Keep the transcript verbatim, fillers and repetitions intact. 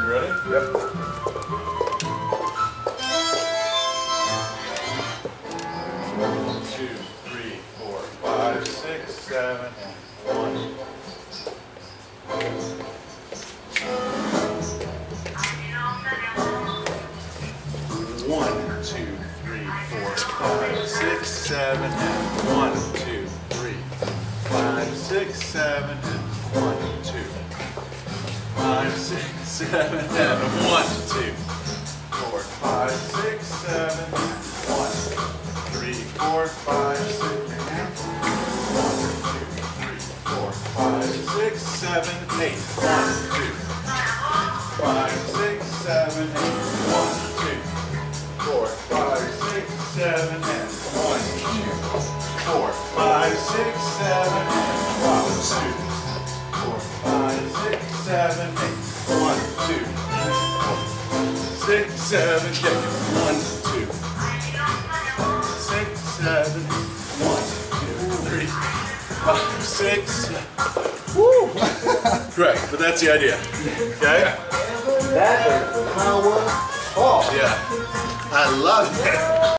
You ready? Yep. Two, three, four, five, six, seven, and one. One, two, three, four, five, six, seven, and one, two, three, five, six, seven, and one, two, five, six, seven, and one, two, four, five, six, seven, and one, three, four, five, six, and one, two, three, four, five, six, seven, eight, one, two, five, six, seven, eight, one, two, four, five, six, seven, and one, two, four, five, six, seven, and one, two, four, five, six, seven, eight, one, two, four, six, seven, eight, one, two, six, seven, one, two, three, five, six. Woo! Correct, but that's the idea. Okay? That is power off. Yeah. I love it.